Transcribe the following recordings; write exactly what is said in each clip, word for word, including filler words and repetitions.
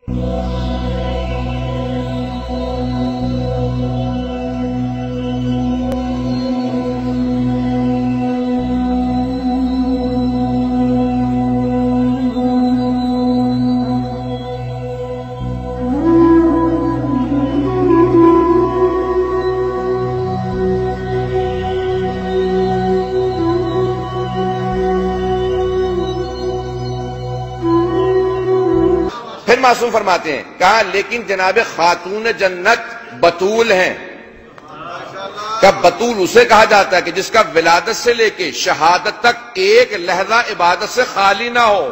معصوم فرماتے ہیں، کہا لیکن جناب خاتون جنت بطول ہیں۔ کہ بطول اسے کہا جاتا ہے کہ جس کا ولادت سے لے کے شہادت تک ایک لحظہ عبادت سے خالی نہ ہو۔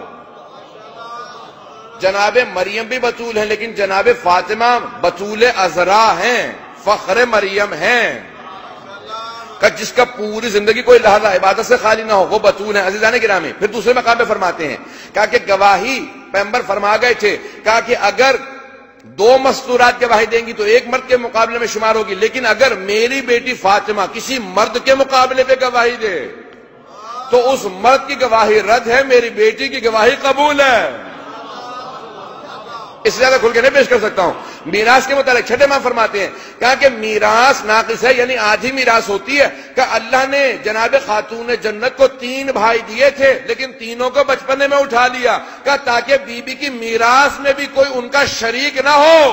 جناب مریم بھی بطول ہیں، لیکن جناب فاطمہ بطول عذرا ہیں، فخر مریم ہیں۔ کہ جس کا پوری زندگی کوئی لحظہ عبادت سے خالی نہ ہو وہ بطول ہیں۔ عزیزان گرامی، پھر دوسرے مقام پہ فرماتے ہیں، کہا کہ گواہی پیغمبر فرما گئے تھے، کہا کہ اگر دو مستورات گواہی دیں گی تو ایک مرد کے مقابلے میں شمار ہوگی، لیکن اگر میری بیٹی فاطمہ کسی مرد کے مقابلے پہ گواہی دے تو اس مرد کی گواہی رد ہے، میری بیٹی کی گواہی قبول ہے۔ اس سے زیادہ کھل کے نہیں پیش کر سکتا ہوں۔ میراث کے متعلق چھٹے ماہ فرماتے ہیں، کہا کہ میراث ناقص ہے، یعنی آدھی میراث ہوتی ہے۔ کہ اللہ نے جناب خاتون جنت کو تین بھائی دیے تھے، لیکن تینوں کو بچپنے میں اٹھا لیا، کہ تاکہ بی بی کی میراث میں بھی کوئی ان کا شریک نہ ہو۔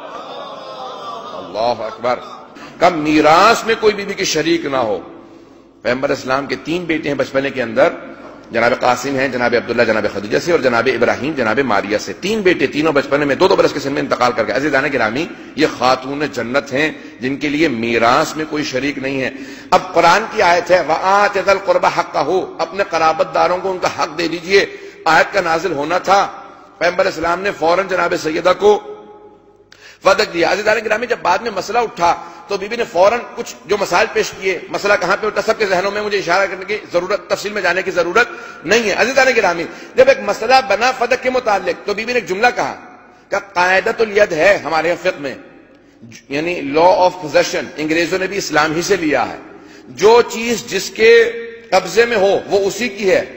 اللہ اکبر۔ کہ میراث میں کوئی بی بی کی شریک نہ ہو۔ پیغمبر اسلام کے تین بیٹے ہیں بچپنے کے اندر، جناب قاسم ہیں، جناب عبداللہ جناب خدیجہ سے، اور جناب ابراہیم جناب ماریہ سے۔ تین بیٹے، تینوں بچپنے میں دو دو برس کے سن میں انتقال کر گئے۔ عزیزان گرامی، یہ خاتون جنت ہیں جن کے لیے میراث میں کوئی شریک نہیں ہے۔ اب قرآن کی آیت ہے وَآتِ ذَا الْقُرْبَى حَقَّهُ، اپنے قرابت داروں کو ان کا حق دے دیجئے۔ آیت کا نازل ہونا تھا، پیغمبر اسلام نے فوراً جناب سیدہ کو فدق دیا۔ عزیزان گرامی، جب بعد میں مسئلہ اٹھا تو بی بی نے فوراً کچھ جو مسائل پیش کیے۔ مسئلہ کہاں پہ اٹھا سب کے ذہنوں میں مجھے اشارہ کرنے کی ضرورت، تفصیل میں جانے کی ضرورت نہیں ہے۔ عزیزان گرامی، جب ایک مسئلہ بنا فدق کے متعلق تو بی بی نے ایک جملہ کہا کہ قاعدۃ الید ہے ہمارے فقہ میں، یعنی لا آف پوزیشن، انگریزوں نے بھی اسلام ہی سے لیا ہے، جو چیز جس کے قبضے میں ہو وہ اسی کی ہے۔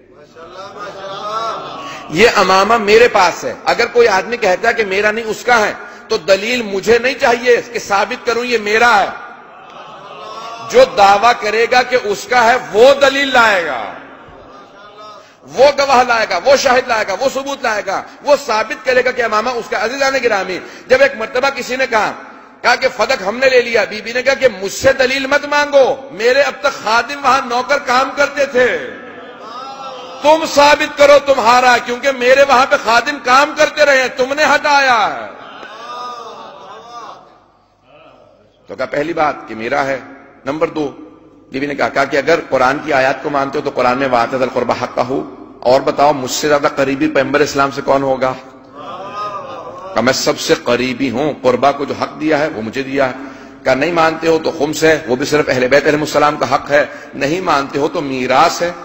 یہ امامہ میرے پاس ہے، اگر کوئی آدمی کہتا ہے کہ میرا نہیں اس کا ہے تو دلیل مجھے نہیں چاہیے کہ ثابت کروں یہ میرا ہے۔ جو دعویٰ کرے گا کہ اس کا ہے وہ دلیل لائے گا، وہ گواہ لائے گا، وہ شاہد لائے گا، وہ ثبوت لائے گا، وہ ثابت کرے گا کہ امامہ اس کا۔ عزیزان گرامی، جب ایک مرتبہ کسی نے کہا کہا کہ فدق ہم نے لے لیا، بی بی نے کہا کہ مجھ سے دلیل مت مانگو، میرے اب تک خادم وہاں نوکر کام کرتے تھے، تم ثابت کرو تمہارا، کیونکہ میرے وہاں پہ خادم کام کرتے رہے، تم نے ہٹایا ہے۔ تو کہا پہلی بات کہ میرا ہے۔ نمبر دو، بیوی نے کہا کہ اگر قرآن کی آیات کو مانتے ہو تو قرآن میں وَآتِ ذَا الْقُرْبَى حَقَّهُ، اور بتاؤ مجھ سے زیادہ قریبی پیغمبر اسلام سے کون ہوگا؟ کہ میں سب سے قریبی ہوں، قربہ کو جو حق دیا ہے وہ مجھے دیا ہے۔ کہ نہیں مانتے ہو تو خمس ہے، وہ بھی صرف اہل بیت علیہ السلام کا حق ہے، نہیں مانتے ہو تو میراث ہے۔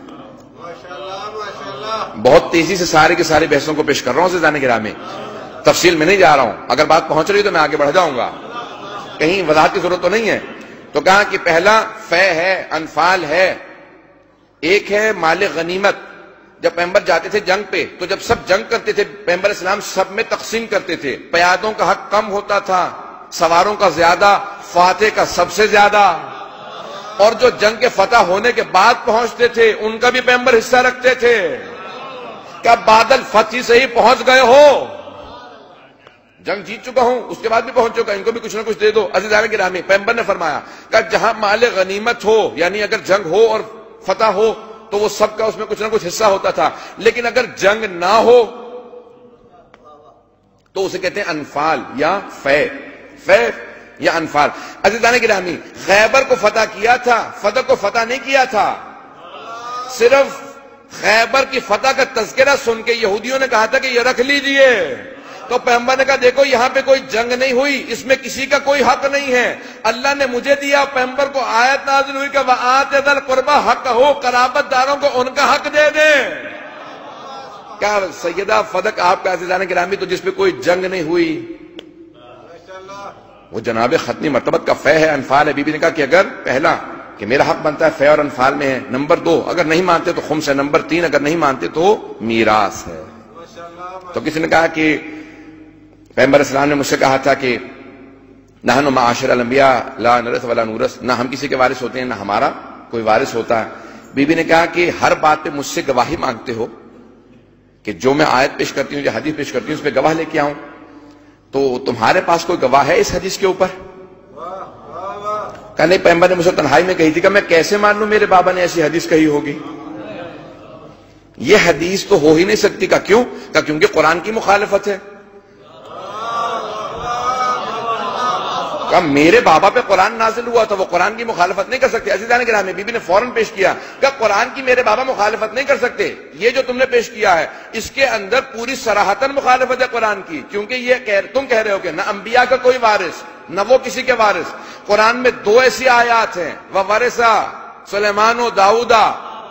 بہت تیزی سے سارے کے سارے بحثوں کو پیش کر رہا ہوں عزیزان گرامی، تفصیل میں نہیں جا رہا ہوں، اگر بات پہنچ رہی تو میں آگے بڑھ جاؤں گا، کہیں وضاحت کی ضرورت تو نہیں ہے۔ تو کہا کہ پہلا فے ہے، انفال ہے، ایک ہے مال غنیمت۔ جب پیغمبر جاتے تھے جنگ پہ تو جب سب جنگ کرتے تھے پیغمبر اسلام سب میں تقسیم کرتے تھے، پیادوں کا حق کم ہوتا تھا، سواروں کا زیادہ، فاتح کا سب سے زیادہ، اور جو جنگ کے فتح ہونے کے بعد پہنچتے تھے ان کا بھی پیغمبر حصہ رکھتے تھے۔ کیا بادل فتح سے ہی پہنچ گئے ہو؟ جنگ جیت چکا ہوں اس کے بعد بھی پہنچ چکا، ان کو بھی کچھ نہ کچھ دے دو۔ عزیزان گرامی، پیغمبر نے فرمایا کہ جہاں مال غنیمت ہو، یعنی اگر جنگ ہو اور فتح ہو تو وہ سب کا اس میں کچھ نہ کچھ حصہ ہوتا تھا، لیکن اگر جنگ نہ ہو تو اسے کہتے ہیں انفال یا فے، فے یا انفال۔ عزیزان گرامی، خیبر کو فتح کیا تھا، فتح کو فتح نہیں کیا تھا، صرف خیبر کی فتح کا تذکرہ سن کے یہودیوں نے کہا تھا کہ یہ رکھ لیجئے، تو پیغمبر نے کہا دیکھو یہاں پہ کوئی جنگ نہیں ہوئی، اس میں کسی کا کوئی حق نہیں ہے، اللہ نے مجھے دیا، پیغمبر کو آیت نازل ہوئی کہ وَآتِ ذَا الْقُرْبَى حَقَّهُ، قرابت داروں کو ان کا حق دے دیں۔ کیا سیدہ فدق آپ کا عزیزان گرامی تو جس پہ کوئی جنگ نہیں ہوئی، وہ جناب ختمی مرتبت کا فے ہے، انفال ہے۔ بی بی نے کہا کہ اگر پہلا کہ میرا حق بنتا ہے فے اور انفال میں ہے، نمبر دو اگر نہیں مانتے تو خمس ہے، نمبر تین اگر نہیں مانتے تو میراث ہے۔ تو کسی نے کہا کہ پیغمبر اسلام نے مجھ سے کہا تھا کہ نحن معاشر الانبیاء لا نرث ولا نورث، نہ ہم کسی کے وارث ہوتے ہیں نہ ہمارا کوئی وارث ہوتا ہے۔ بی بی نے کہا کہ ہر بات پہ مجھ سے گواہی مانگتے ہو کہ جو میں آیت پیش کرتی ہوں جو حدیث پیش کرتی ہوں اس پہ گواہ لے کے آؤں، تو تمہارے پاس کوئی گواہ ہے اس حدیث کے اوپر؟ کہ نہیں، پیغمبر نے مجھ سے تنہائی میں کہی تھی کہ میں کیسے مان لوں میرے بابا نے ایسی حدیث کہی ہوگی، یہ حدیث تو ہو ہی نہیں سکتی۔ کا کیوں؟ کہ کیونکہ قرآن کی مخالفت ہے۔ کہ میرے بابا پہ قرآن نازل ہوا تو وہ قرآن کی مخالفت نہیں کر سکتے۔ عزیزان گرامی، بی بی نے فوراً پیش کیا کہ قرآن کی میرے بابا مخالفت نہیں کر سکتے، یہ جو تم نے پیش کیا ہے اس کے اندر پوری صراحتاً مخالفت ہے قرآن کی، کیونکہ یہ کہہ تم کہہ رہے ہو کہ نہ انبیاء کا کوئی وارث نہ وہ کسی کے وارث۔ قرآن میں دو ایسی آیات ہیں، وَوَرِثَ سلیمان و داؤدا،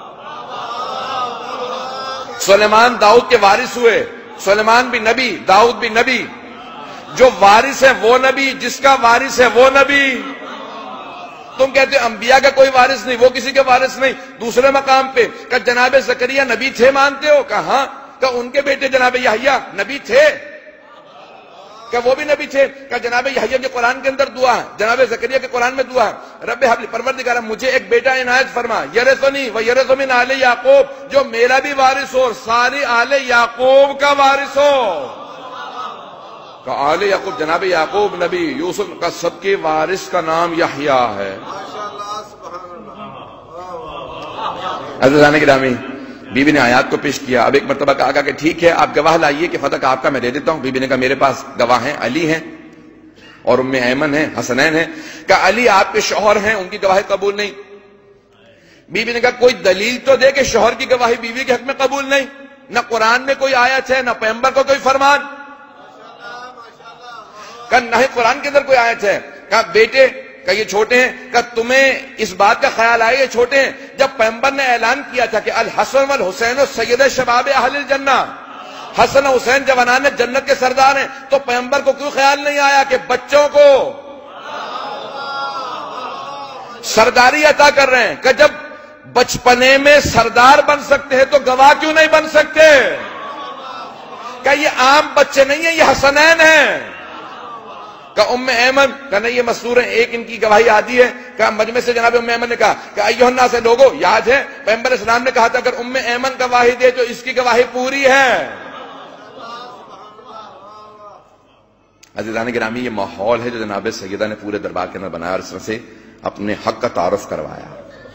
سلیمان داؤد کے وارث ہوئے، سلیمان بھی نبی داؤد بھی نبی، جو وارث ہے وہ نبی، جس کا وارث ہے وہ نبی۔ تم کہتے ہو انبیاء کا کوئی وارث نہیں، وہ کسی کے وارث نہیں۔ دوسرے مقام پہ کہ جناب زکریہ نبی تھے مانتے ہو؟ کہ ہاں۔ کہ ان کے بیٹے جناب یحییٰ نبی تھے؟ کہ وہ بھی نبی تھے؟ کہ جناب یحییٰ کے قرآن کے اندر دعا ہے، جناب زکریہ کے قرآن میں دعا ہے، رب حب لی، پروردگارا مجھے ایک بیٹا عنایت فرما، یرثنی و یرث من آل یعقوب، جو میرا بھی وارث ہو اور ساری آل یعقوب کا وارث ہو۔ کہ آل یعقوب جناب یعقوب نبی، یوسف کا سب کے وارث کا نام یحییٰ ہے۔ عزیزان گرامی، بی بی نے آیات کو پیش کیا۔ اب ایک مرتبہ کہا کہ ٹھیک ہے آپ گواہ لائیے کہ فتح کا آپ کا میں دے دیتا ہوں۔ بی بی نے کہا میرے پاس گواہ ہیں، علی ہیں اور ام ایمن ہیں، حسنین ہیں۔ کہ علی آپ کے شوہر ہیں، ان کی گواہی قبول نہیں۔ بی بی نے کہا کوئی دلیل تو دے کہ شوہر کی گواہی بیوی کے حق میں قبول نہیں، نہ قرآن میں کوئی آیت ہے نہ پیغمبر کو کوئی فرمان۔ کہ نہ ہی قرآن کے اندر کوئی آیت ہے۔ کہ بیٹے کہ یہ چھوٹے ہیں، کہ تمہیں اس بات کا خیال آئے یہ چھوٹے ہیں؟ جب پیغمبر نے اعلان کیا تھا کہ الحسن والحسین سید شباب اہل الجنہ، حسن و حسین جوانان جنت کے سردار ہیں، تو پیغمبر کو کیوں خیال نہیں آیا کہ بچوں کو سرداری عطا کر رہے ہیں؟ کہ جب بچپنے میں سردار بن سکتے ہیں تو گواہ کیوں نہیں بن سکتے؟ کہ یہ عام بچے نہیں ہیں، یہ حسنین ہیں۔ کہ ام ایمن کہ نہیں یہ مسرور ہیں، ایک ان کی گواہی آدھی ہے۔ کہ مجمع سے جناب ام ایمن نے کہا کہ ایھا الناس سے لوگوں، یاد ہے پیغمبر اسلام نے کہا تھا اگر ام ایمن گواہی دے تو اس کی گواہی پوری ہے۔ عزیزان گرامی، یہ ماحول ہے جو جناب سیدہ نے پورے دربار کے اندر بنایا اور اس میں سے اپنے حق کا تعارف کروایا،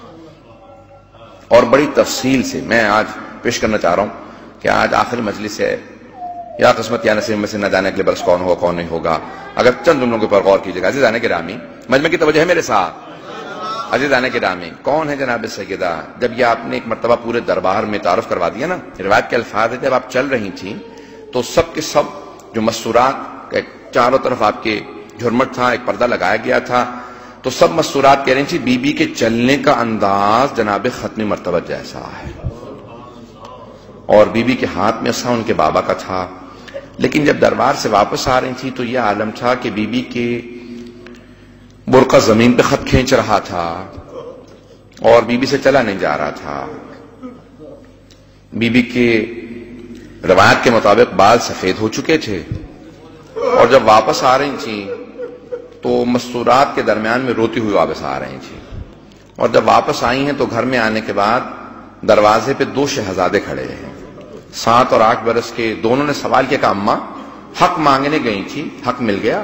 اور بڑی تفصیل سے میں آج پیش کرنا چاہ رہا ہوں کہ آج آخری مجلس ہے، یا قسمت یا نصیب میں سے نہ جانے اگلے برس کون ہوگا کون نہیں ہوگا، اگر چند جملوں کے اوپر غور کیجیے گا۔ عزیزان گرامی، مجمع کی توجہ ہے میرے ساتھ؟ عزیزان گرامی، کون ہے جناب سیدہ؟ جب یہ آپ نے ایک مرتبہ پورے دربار میں تعارف کروا دیا نا، روایت کے الفاظ ہے جب آپ چل رہی تھیں تو سب کے سب جو مستورات، چاروں طرف آپ کے جھرمٹ تھا، ایک پردہ لگایا گیا تھا، تو سب مستورات کہہ رہی تھی بی بی کے چلنے کا انداز جناب ختمی مرتبہ جیسا ہے، اور بی بی کے ہاتھ میں عصا ان کے بابا کا تھا۔ لیکن جب دربار سے واپس آ رہی تھی تو یہ عالم تھا کہ بی بی کے برقع زمین پہ خط کھینچ رہا تھا اور بی بی سے چلا نہیں جا رہا تھا۔ بی بی کے روایت کے مطابق بال سفید ہو چکے تھے، اور جب واپس آ رہی تھیں تو مستورات کے درمیان میں روتی ہوئی واپس آ رہی تھیں، اور جب واپس آئی ہیں تو گھر میں آنے کے بعد دروازے پہ دو شہزادے کھڑے ہیں، سات اور آٹھ برس کے۔ دونوں نے سوال کیا کہ اماں حق مانگنے گئی تھی، حق مل گیا؟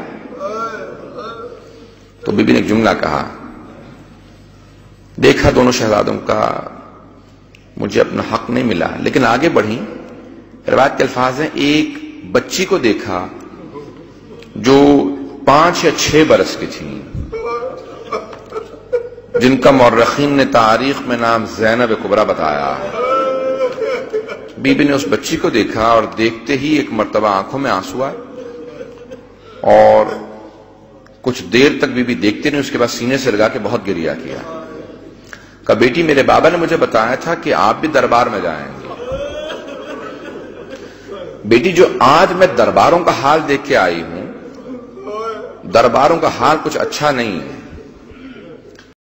تو بی بی نے ایک جملہ کہا، دیکھا دونوں شہزادوں کا، مجھے اپنا حق نہیں ملا، لیکن آگے بڑھی۔ روایت کے الفاظ ہیں ایک بچی کو دیکھا جو پانچ یا چھ برس کی تھی، جن کا مورخین نے تاریخ میں نام زینب کبریٰ بتایا۔ بی بی نے اس بچی کو دیکھا اور دیکھتے ہی ایک مرتبہ آنکھوں میں آنسو آئے، اور کچھ دیر تک بی بی دیکھتے نہیں، اس کے بعد سینے سے لگا کے بہت گریہ کیا۔ کہا بیٹی میرے بابا نے مجھے بتایا تھا کہ آپ بھی دربار میں جائیں گے، بیٹی جو آج میں درباروں کا حال دیکھ کے آئی ہوں، درباروں کا حال کچھ اچھا نہیں ہے۔